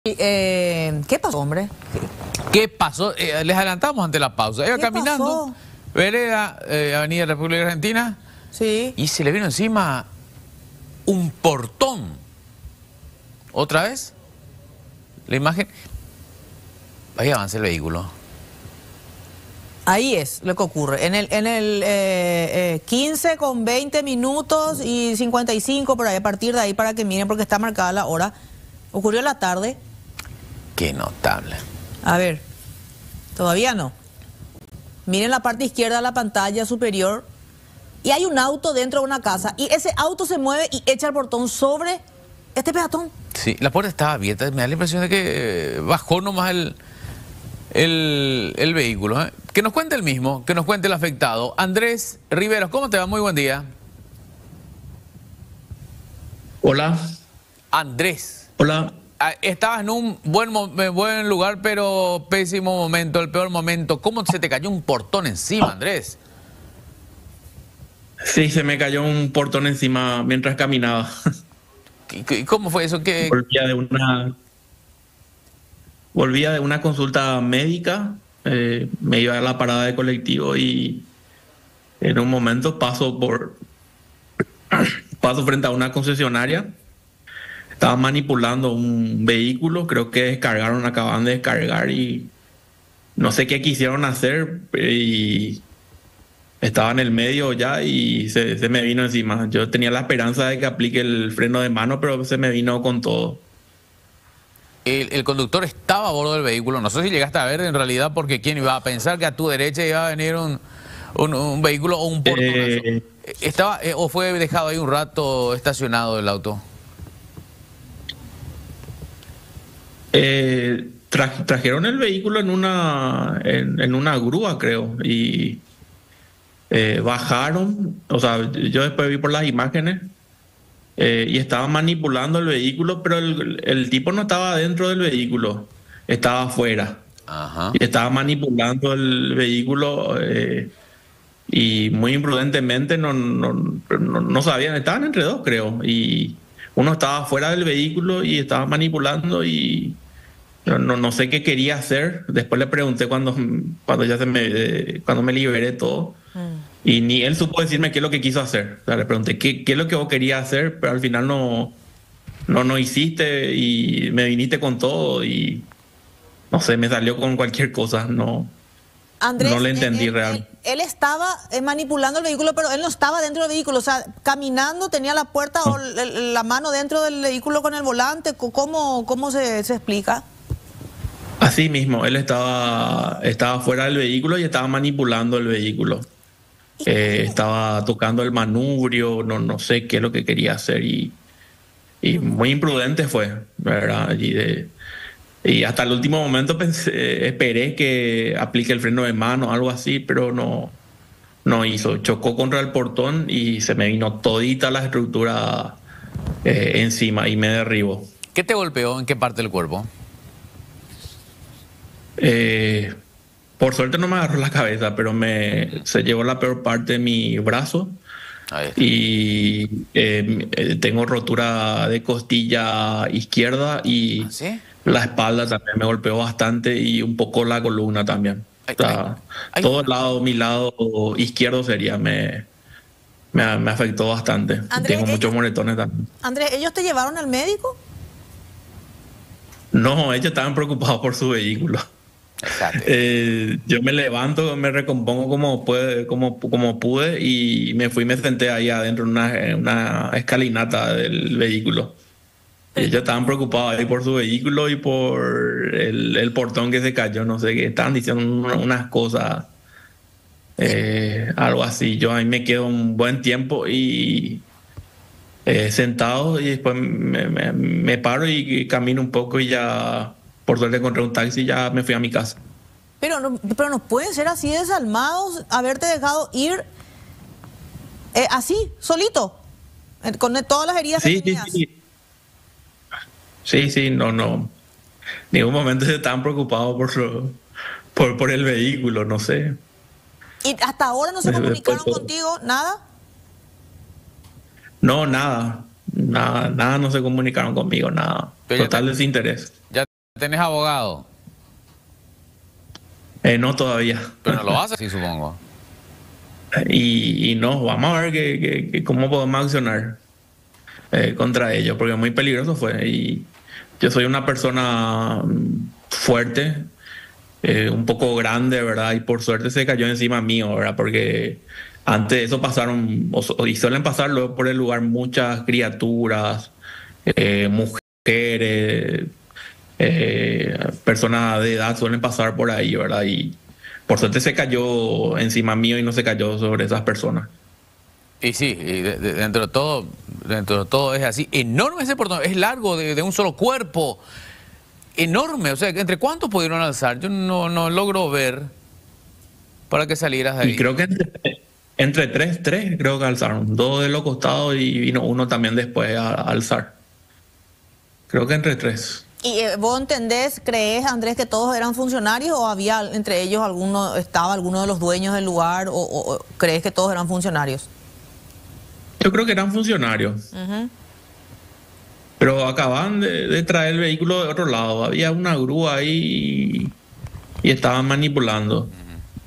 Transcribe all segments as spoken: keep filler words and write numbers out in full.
Eh, ¿Qué pasó, hombre? ¿Qué pasó? Eh, les adelantamos ante la pausa. Iba caminando, pasó? vereda, eh, Avenida República Argentina, Sí. y se le vino encima un portón. ¿Otra vez? La imagen. Ahí avanza el vehículo. Ahí es lo que ocurre. En el, en el eh, eh, quince con veinte minutos y cincuenta y cinco, por ahí, a partir de ahí, para que miren, porque está marcada la hora. Ocurrió en la tarde. Qué notable. A ver, todavía no. Miren la parte izquierda de la pantalla superior. Y hay un auto dentro de una casa. Y ese auto se mueve y echa el portón sobre este peatón. Sí, la puerta estaba abierta. Me da la impresión de que bajó nomás el, el, el vehículo. ¿eh? Que nos cuente el mismo, que nos cuente el afectado. Andrés Riveros, ¿cómo te va? Muy buen día. Hola. Andrés. Hola. Estabas en un buen, buen lugar, pero pésimo momento, el peor momento. ¿Cómo se te cayó un portón encima, Andrés? Sí, se me cayó un portón encima mientras caminaba. ¿Y cómo fue eso? ¿Qué... Volvía de una, volvía de una consulta médica, eh, me iba a la parada de colectivo y en un momento paso por paso frente a una concesionaria. Estaba manipulando un vehículo, creo que descargaron, acaban de descargar y no sé qué quisieron hacer y estaba en el medio ya y se, se me vino encima. Yo tenía la esperanza de que aplique el freno de mano, pero se me vino con todo. El, el conductor estaba a bordo del vehículo, no sé si llegaste a ver en realidad, porque quién iba a pensar que a tu derecha iba a venir un, un, un vehículo o un portonazo. Eh, ¿Estaba eh, o fue dejado ahí un rato estacionado el auto? Eh, tra trajeron el vehículo en una en, en una grúa, creo, y eh, bajaron, o sea, yo después vi por las imágenes eh, y estaban manipulando el vehículo, pero el, el tipo no estaba dentro del vehículo, estaba afuera. Ajá. Y estaba manipulando el vehículo eh, y muy imprudentemente no, no, no, no sabían, estaban entre dos, creo, y uno estaba fuera del vehículo y estaba manipulando y no, no, no sé qué quería hacer. Después le pregunté cuando, cuando ya se me, eh, cuando me liberé todo. Mm. Y ni él supo decirme qué es lo que quiso hacer. O sea, le pregunté ¿qué, qué es lo que vos querías hacer, pero al final no, no, no hiciste y me viniste con todo y no sé, me salió con cualquier cosa. No, Andrés, no le entendí él, realmente. Él, él estaba eh, manipulando el vehículo, pero él no estaba dentro del vehículo. O sea, caminando, tenía la puerta no. o la mano dentro del vehículo con el volante. ¿Cómo, cómo se, se explica? Así mismo, él estaba, estaba fuera del vehículo y estaba manipulando el vehículo. Eh, estaba tocando el manubrio, no, no sé qué es lo que quería hacer y, y muy imprudente fue, ¿verdad? Y, de, y hasta el último momento pensé, esperé que aplique el freno de mano, algo así, pero no, no hizo. Chocó contra el portón y se me vino todita la estructura eh, encima y me derribó. ¿Qué te golpeó? ¿En qué parte del cuerpo? Eh, por suerte no me agarró la cabeza, pero me se llevó la peor parte de mi brazo y eh, tengo rotura de costilla izquierda y ¿Ah, sí? la espalda también me golpeó bastante y un poco la columna también. Ay, o sea, ay, ay, todo el lado, mi lado izquierdo sería, me, me, me afectó bastante. Andrés, tengo muchos ellos, moretones también. Andrés, ¿ellos te llevaron al médico? No, ellos estaban preocupados por su vehículo. Eh, yo me levanto, me recompongo como, puede, como, como pude y me fui y me senté ahí adentro en una, en una escalinata del vehículo. Y ellos estaban preocupados ahí por su vehículo y por el, el portón que se cayó, no sé qué, estaban diciendo unas cosas, eh, algo así. Yo ahí me quedo un buen tiempo y eh, sentado y después me, me, me paro y camino un poco y ya... Por suerte encontré un taxi y ya me fui a mi casa. Pero no, pero no pueden ser así desalmados, haberte dejado ir eh, así, solito, con todas las heridas sí, que tenías. Sí, sí. Sí, sí, no, no. En ningún momento se estaban preocupados por, por, por el vehículo, no sé. ¿Y hasta ahora no se comunicaron contigo? ¿Nada? No, nada. Nada, nada no se comunicaron conmigo, nada. Total desinterés. ¿Tenés abogado? Eh, no todavía. Pero no lo haces, sí, supongo. Y, y no, vamos a ver que, que, que cómo podemos accionar eh, contra ellos, porque muy peligroso fue. Y yo soy una persona fuerte, eh, un poco grande, ¿verdad? Y por suerte se cayó encima mío, ¿verdad? Porque antes de eso pasaron, o, y suelen pasar luego por el lugar muchas criaturas, eh, mujeres, eh, personas de edad suelen pasar por ahí, ¿verdad? Y por suerte se cayó encima mío y no se cayó sobre esas personas. Y sí, y de, de, dentro de todo, dentro de todo es así. Enorme ese portón, es largo, de, de un solo cuerpo. Enorme, o sea, ¿entre cuántos pudieron alzar? Yo no, no logro ver para que salieras de ahí. Y creo que entre, entre tres, tres creo que alzaron. Dos de los costados y vino uno también después a, a alzar. Creo que entre tres. ¿Y eh, vos entendés, crees, Andrés, que todos eran funcionarios o había entre ellos alguno, estaba alguno de los dueños del lugar o, o, o crees que todos eran funcionarios? Yo creo que eran funcionarios. Uh-huh. Pero acaban de, de traer el vehículo de otro lado. Había una grúa ahí y, y estaban manipulando. Uh-huh.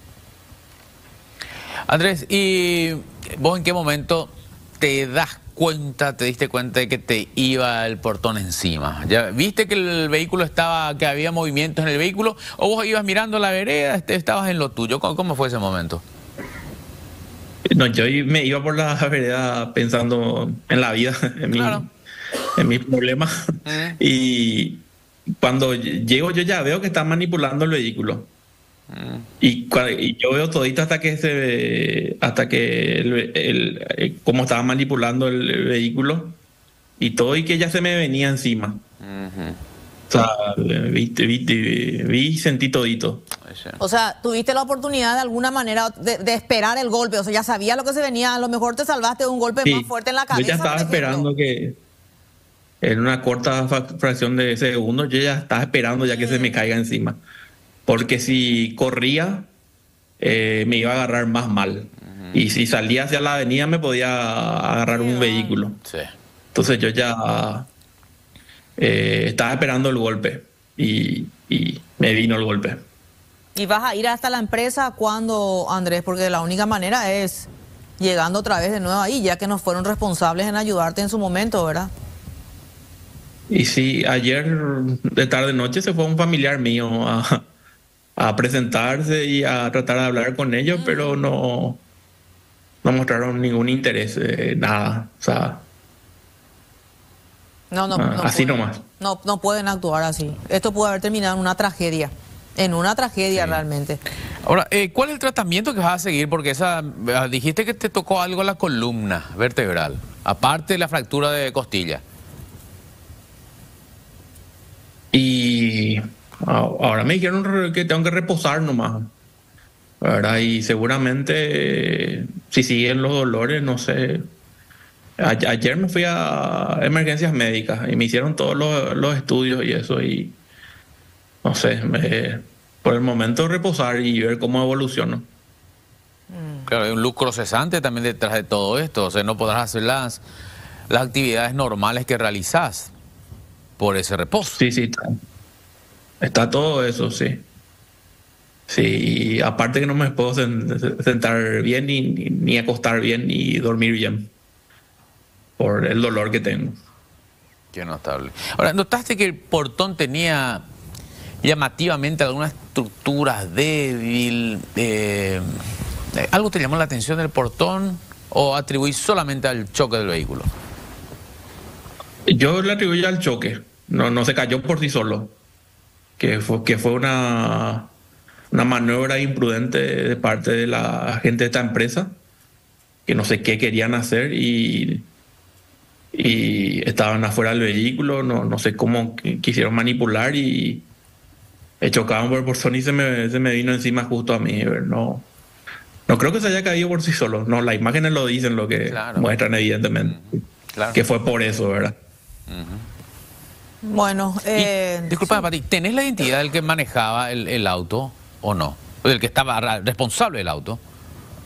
Andrés, ¿y vos en qué momento te das cuenta, te diste cuenta de que te iba el portón encima? ¿Ya viste que el vehículo estaba, que había movimientos en el vehículo? ¿O vos ibas mirando la vereda, estabas en lo tuyo? ¿Cómo, cómo fue ese momento? No, yo me iba por la vereda pensando en la vida, en, claro. mi, en mis problemas. Uh-huh. Y cuando llego yo ya veo que están manipulando el vehículo. Uh-huh. Y, y yo veo todito hasta que se hasta que el, el, el, cómo estaban manipulando el, el vehículo y todo, y que ya se me venía encima. Uh-huh. O sea, vi, vi, vi, vi y sentí todito. O sea, tuviste la oportunidad de alguna manera de, de esperar el golpe, o sea, ya sabía lo que se venía, a lo mejor te salvaste de un golpe sí, más fuerte en la cabeza. Yo ya estaba esperando que en una corta fracción de segundos, yo ya estaba esperando ya que mm. se me caiga encima. Porque si corría, eh, me iba a agarrar más mal. Uh-huh. Y si salía hacia la avenida, me podía agarrar sí, un vehículo. Sí. Entonces yo ya eh, estaba esperando el golpe y, y me vino el golpe. ¿Y vas a ir hasta la empresa cuándo, Andrés? Porque la única manera es llegando otra vez de nuevo ahí, ya que nos fueron responsables en ayudarte en su momento, ¿verdad? Y sí, ayer de tarde-noche se fue un familiar mío a, a presentarse y a tratar de hablar con ellos, mm. pero no, no mostraron ningún interés, eh, nada, o sea... No, no, ah, no así pueden, nomás. No, no pueden actuar así. Esto puede haber terminado en una tragedia. En una tragedia sí. realmente. Ahora, eh, ¿cuál es el tratamiento que vas a seguir? Porque esa dijiste que te tocó algo en la columna vertebral, aparte de la fractura de costilla. Y ahora me dijeron que tengo que reposar nomás, ¿verdad? Y seguramente si siguen los dolores, no sé. Ayer me fui a emergencias médicas y me hicieron todos los, los estudios y eso, y no sé, me, por el momento reposar y ver cómo evoluciono. Claro, hay un lucro cesante también detrás de todo esto, o sea, no podrás hacer las, las actividades normales que realizás por ese reposo. Sí, sí, está, está todo eso, sí. Sí, y aparte que no me puedo sentar bien, ni, ni, ni acostar bien, ni dormir bien, por el dolor que tengo. Qué notable. Ahora, ¿notaste que el portón tenía llamativamente algunas estructuras débil? Eh, ¿Algo te llamó la atención del portón o atribuís solamente al choque del vehículo? Yo le atribuyo al choque. No, no se cayó por sí solo. Que fue, que fue una, una maniobra imprudente de parte de la gente de esta empresa, que no sé qué querían hacer y, y estaban afuera del vehículo, no, no sé cómo quisieron manipular y chocaban por el portón y se me, se me vino encima justo a mí. No, no creo que se haya caído por sí solo. No, las imágenes lo dicen, lo que claro. muestran evidentemente. Uh-huh. Claro. Que fue por eso, ¿verdad? Uh-huh. Bueno, eh... Y, disculpa, sí. Pati, ¿tenés la identidad del que manejaba el, el auto o no? ¿Del que estaba responsable del auto?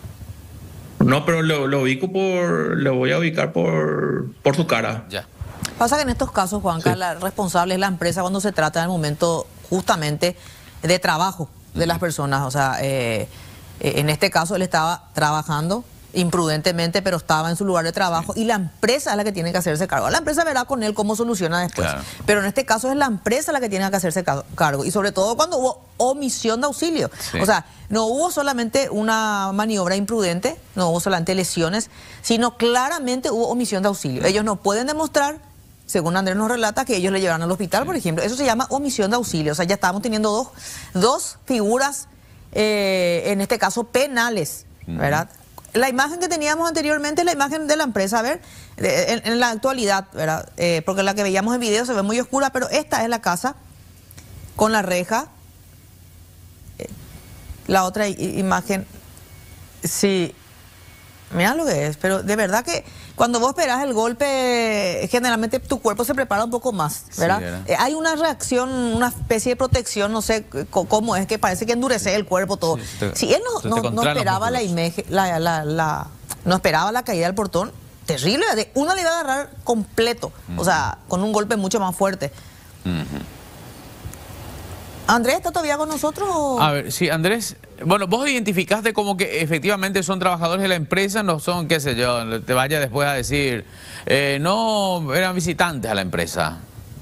No, pero lo, lo ubico por... Lo voy a ubicar por, por su cara. Ya. Pasa que en estos casos, Juanca, sí. la responsable es la empresa cuando se trata del momento justamente de trabajo de las personas. O sea, eh, en este caso él estaba trabajando imprudentemente, pero estaba en su lugar de trabajo, sí. y la empresa es la que tiene que hacerse cargo. La empresa verá con él cómo soluciona después. Claro. Pero en este caso es la empresa la que tiene que hacerse cargo. Y sobre todo cuando hubo omisión de auxilio. Sí. O sea, no hubo solamente una maniobra imprudente, no hubo solamente lesiones, sino claramente hubo omisión de auxilio. Sí. Ellos no pueden demostrar, según Andrés nos relata, que ellos le llevaron al hospital, sí. por ejemplo. Eso se llama omisión de auxilio. O sea, ya estábamos teniendo dos, dos figuras, eh, en este caso penales, ¿verdad? Uh-huh. La imagen que teníamos anteriormente es la imagen de la empresa, a ver, en, en la actualidad, ¿verdad? Eh, porque la que veíamos en video se ve muy oscura, pero esta es la casa con la reja. Eh, la otra imagen, sí, mira lo que es, pero de verdad que cuando vos esperás el golpe, generalmente tu cuerpo se prepara un poco más, ¿verdad? Sí, eh, hay una reacción, una especie de protección, no sé cómo es, que parece que endurece el cuerpo todo. Sí, te, si él no, no, no esperaba la imagen, la, la, la, no esperaba la caída del portón, terrible, de una le iba a agarrar completo, uh-huh. o sea, con un golpe mucho más fuerte. Uh-huh. ¿Andrés está todavía con nosotros? O? A ver, sí, Andrés, bueno, vos identificaste como que efectivamente son trabajadores de la empresa, no son, qué sé yo, te vaya después a decir, eh, no, eran visitantes a la empresa.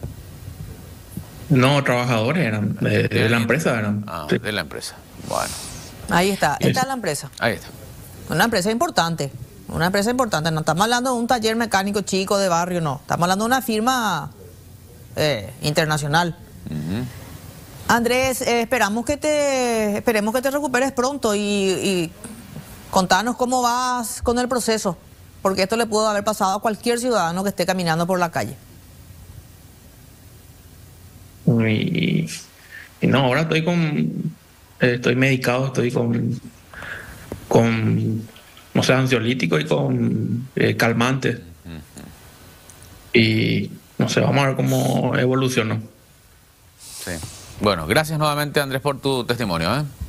No, trabajadores eran, de, de la empresa eran. Ah, sí. De la empresa, bueno. Ahí está, esta es la empresa. Ahí está. Una empresa importante, una empresa importante, no estamos hablando de un taller mecánico chico de barrio, no, estamos hablando de una firma eh, internacional. Uh-huh. Andrés, eh, esperamos que te, esperemos que te recuperes pronto y, y contanos cómo vas con el proceso, porque esto le pudo haber pasado a cualquier ciudadano que esté caminando por la calle. Y, y no, ahora estoy con, eh, estoy medicado, estoy con, con, no sé, ansiolítico y con eh, calmantes. Y no sé, vamos a ver cómo evolucionó. Sí. Bueno, gracias nuevamente, Andrés, por tu testimonio, ¿eh?